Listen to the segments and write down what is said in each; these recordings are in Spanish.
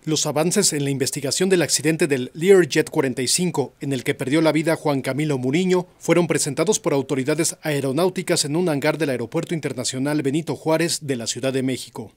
Los avances en la investigación del accidente del Learjet 45, en el que perdió la vida Juan Camilo Muriño, fueron presentados por autoridades aeronáuticas en un hangar del Aeropuerto Internacional Benito Juárez de la Ciudad de México.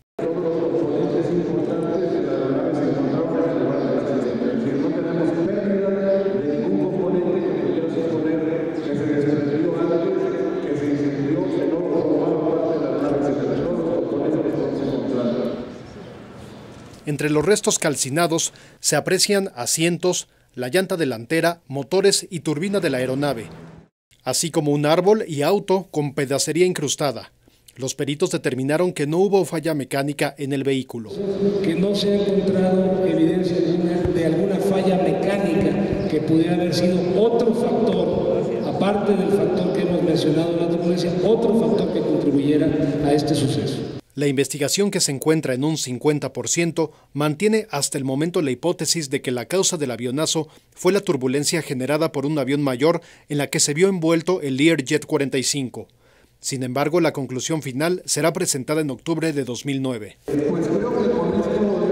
Entre los restos calcinados se aprecian asientos, la llanta delantera, motores y turbina de la aeronave, así como un árbol y auto con pedacería incrustada. Los peritos determinaron que no hubo falla mecánica en el vehículo. Que no se ha encontrado evidencia de alguna falla mecánica que pudiera haber sido otro factor, aparte del factor que hemos mencionado en la turbulencia, otro factor que contribuyera a este suceso. La investigación, que se encuentra en un 50%, mantiene hasta el momento la hipótesis de que la causa del avionazo fue la turbulencia generada por un avión mayor en la que se vio envuelto el Learjet 45. Sin embargo, la conclusión final será presentada en octubre de 2009. Pues creo que con esto